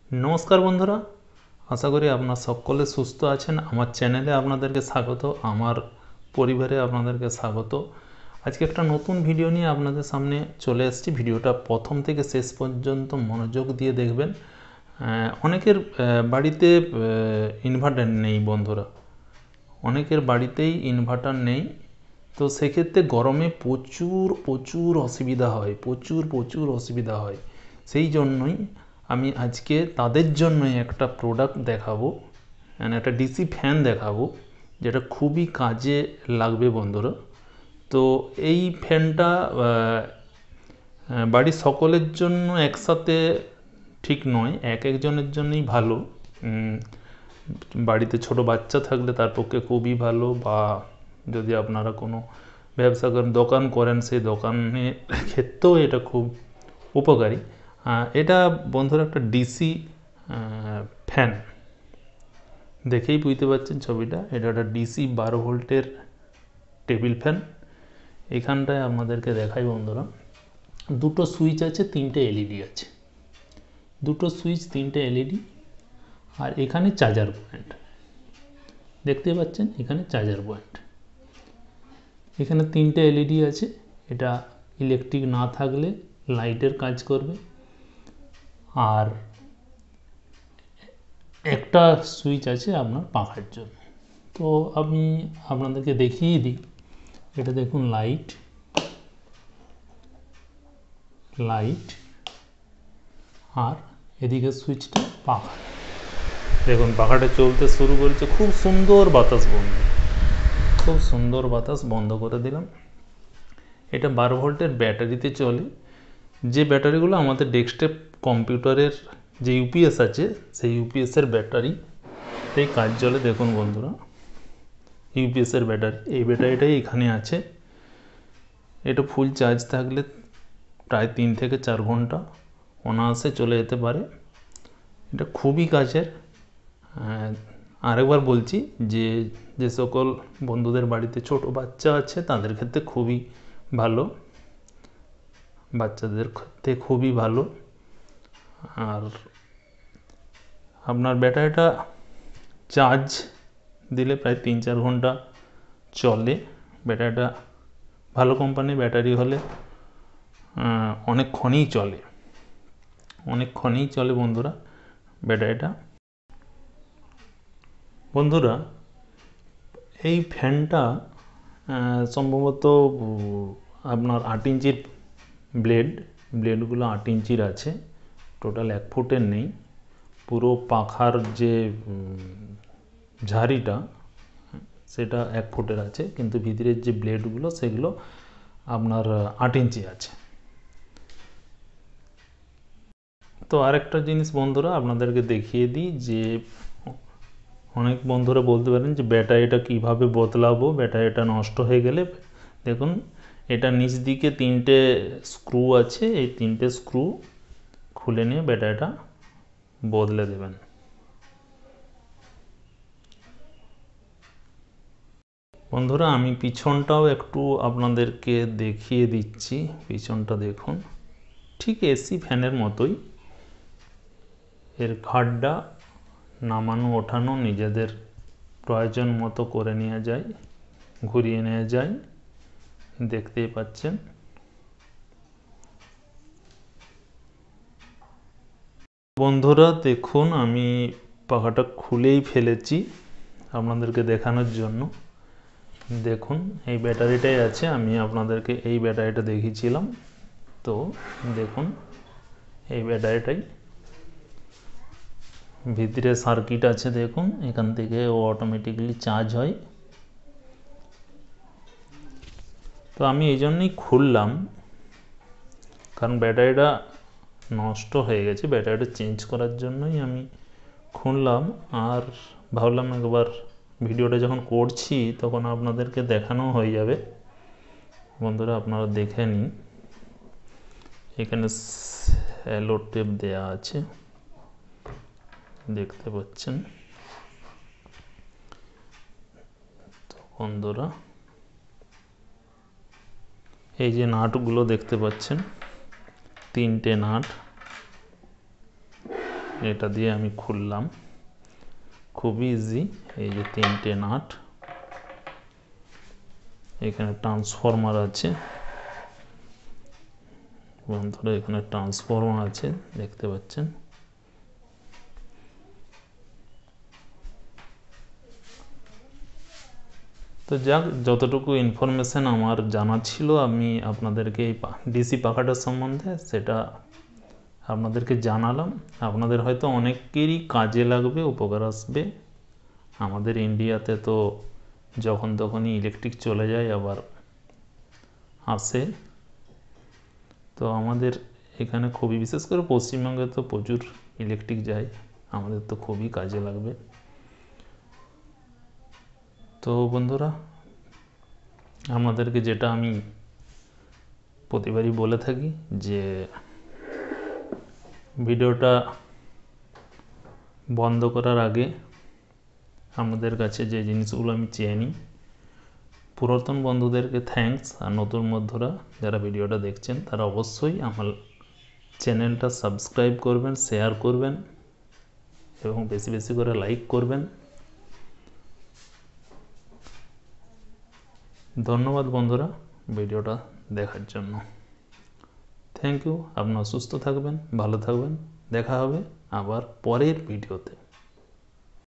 नमस्कार बंधुरा आशा करी आपनारा सकले सुस्थ आछेन। आमार चैनेले आपनादेरके स्वागत। आमार परिवारे आपनादेरके स्वागत। आज के एक नतून भिडियो निये आपनादेर सामने चले एसेछि। भिडियोटा प्रथम थेके शेष पर्यन्त मनोयोग दिए देखबेन। अनेकेर बाड़ीते इनभार्टार नेই बंधुरा, अनेकेर बाड़ीतेই इनभार्टार नेই। तो सेक्षेत्रे गरमे प्रचुर प्रचुर असुविधा हय, प्रचुर असुविधा हय। सेई जन्यई আমি আজকে তাদের জন্য একটা প্রোডাক্ট দেখাবো, মানে একটা ডিসি ফ্যান দেখাবো যেটা খুবই কাজে লাগবে বন্ধুরা। তো এই ফ্যানটা বাড়ির সকলের জন্য একসাথে ঠিক নয়, এক একজনের জন্যই ভালো। বাড়িতে ছোট বাচ্চা থাকলে তার পক্ষে খুবই ভালো, বা যদি আপনারা কোনো ব্যবসা করেন, দোকান করেন, সেই দোকানের ক্ষেত্রেও এটা খুব উপকারী। এটা বন্ধুরা একটা ডিসি ফ্যান, দেখেই বুঝতে পারছেন ছবিটা। এটা একটা ডিসি 12 ভোল্টের টেবিল ফ্যান। এখানটায় আপনাদেরকে দেখাই বন্ধুরা, দুটো সুইচ আছে, তিনটে এলইডি আছে, দুটো সুইচ, তিনটে এলইডি, আর এখানে চার্জার পয়েন্ট দেখতে পাচ্ছেন। এখানে চার্জার পয়েন্ট, এখানে তিনটে এলইডি আছে। এটা ইলেকট্রিক না থাকলে লাইটের কাজ করবে। আর একটা সুইচ আছে আপনার পাখার জন্য। তো আমি আপনাদেরকে দেখিয়ে দিই। এটা দেখুন, লাইট লাইট, আর এদিকে সুইচটা পাখা। দেখুন পাখাটা চলতে শুরু করেছে, খুব সুন্দর বাতাস বন্ধ, খুব সুন্দর বাতাস। বন্ধ করে দিলাম। এটা 12 ভোল্টের ব্যাটারিতে চলে। যে ব্যাটারিগুলো আমাদের ডেস্কটপ কম্পিউটারের যে ইউপিএস আছে, সেই ইউপিএসের ব্যাটারিতেই কাজ চলে। দেখুন বন্ধুরা, ইউপিএসের ব্যাটারি, এই ব্যাটারিটাই এখানে আছে। এটা ফুল চার্জ থাকলে প্রায় 3 থেকে 4 ঘন্টা অনায়াসে চলে যেতে পারে। এটা খুবই কাজের। আরেকবার বলছি যে যে সকল বন্ধুদের বাড়িতে ছোট বাচ্চা আছে তাদের ক্ষেত্রে খুবই ভালো, বাচ্চাদের ক্ষেত্রে খুবই ভালো। আর আপনার ব্যাটারিটা চার্জ দিলে প্রায় 3-4 ঘন্টা চলে। ব্যাটারিটা ভালো কোম্পানির ব্যাটারি হলে অনেকক্ষণই চলে, অনেকক্ষণই চলে বন্ধুরা ব্যাটারিটা। বন্ধুরা এই ফ্যানটা সম্ভবত আপনার 8 ইঞ্চির ব্লেডগুলো 8 ইঞ্চির আছে, টোটাল 1 ফুটের নেই। পুরো পাখার যে ঝাড়িটা সেটা 1 ফুটের আছে, কিন্তু ভিতরের যে ব্লেডগুলো সেগুলো আপনার 8 ইঞ্চি আছে। তো আরেকটা জিনিস বন্ধুরা আপনাদেরকে দেখিয়ে দিই, যে অনেক বন্ধুরা বলতে পারেন যে ব্যাটারিটা কিভাবে বদলাবো, ব্যাটারিটা নষ্ট হয়ে গেলে। দেখুন এটা নিচ দিকে 3টে স্ক্রু আছে, এই 3টে স্ক্রু খুলে নিয়ে ব্যাটারিটা বদলে দেবেন। বন্ধুরা আমি পিছনটাও একটু আপনাদেরকে দেখিয়ে দিচ্ছি। পিছনটা দেখুন, ঠিক এসি ফ্যানের মতোই। এর ঘাটটা নামানো ওঠানো নিজেদের প্রয়োজন মতো করে নেওয়া যায়, ঘুরিয়ে নেওয়া যায়, দেখতেই পাচ্ছেন। বন্ধুরা দেখুন আমি পাখাটা খুলেই ফেলেছি আপনাদেরকে দেখানোর জন্য। দেখুন এই ব্যাটারিটাই আছে, আমি আপনাদেরকে এই ব্যাটারিটা দেখিয়েছিলাম। তো দেখুন এই ব্যাটারিটাই, ভিতরে সার্কিট আছে। দেখুন এখান থেকে ও অটোমেটিক্যালি চার্জ হয়। তো আমি এই জন্যই খুললাম, কারণ ব্যাটারিটা নষ্ট হয়ে গেছে, ব্যাটারিটা চেঞ্জ করার জন্যই আমি খুললাম। আর ভাবলাম একবার ভিডিওটা যখন করছি তখন আপনাদেরকে দেখানো হয়ে যাবে। বন্ধুরা আপনারা দেখে নিন, এখানে সেলো টেপ দেওয়া আছে, দেখতে পাচ্ছেন। তো বন্ধুরা এই যে নাটগুলো দেখতে পাচ্ছেন, 3টে নাট, এটা দিয়ে আমি খুললাম, খুবই ইজি। এই যে 3টে নাট, এখানে ট্রান্সফরমার আছে বন্ধুরা, এখানে ট্রান্সফরমার আছে দেখতে পাচ্ছেন। তো যাক, যতটুকু ইনফরমেশন আমার জানা ছিল আমি আপনাদেরকে এই ডিসি পাখাটার সম্বন্ধে সেটা আপনাদেরকে জানালাম। আপনাদের হয়তো অনেকেরই কাজে লাগবে, উপকার আসবে। আমাদের ইন্ডিয়াতে তো যখন তখনই ইলেকট্রিক চলে যায় আবার আসে, তো আমাদের এখানে খুবই, বিশেষ করে পশ্চিমবঙ্গে তো প্রচুর ইলেকট্রিক যায়, আমাদের তো খুবই কাজে লাগবে। তো বন্ধুরা, আপনাদেরকে যেটা আমি প্রতিবারই বলে থাকি যে ভিডিওটা বন্ধ করার আগে আপনাদের কাছে যে জিনিসগুলো আমি চেয়ে নিই, পুরাতন বন্ধুদেরকে থ্যাঙ্কস, আর নতুন বন্ধুরা যারা ভিডিওটা দেখছেন তারা অবশ্যই আমার চ্যানেলটা সাবস্ক্রাইব করবেন, শেয়ার করবেন এবং বেশি বেশি করে লাইক করবেন। ধন্যবাদ বন্ধুরা ভিডিওটা দেখার জন্য। Thank you. আপনারা সুস্থ থাকবেন, ভালো থাকবেন। দেখা হবে আবার পরের ভিডিওতে।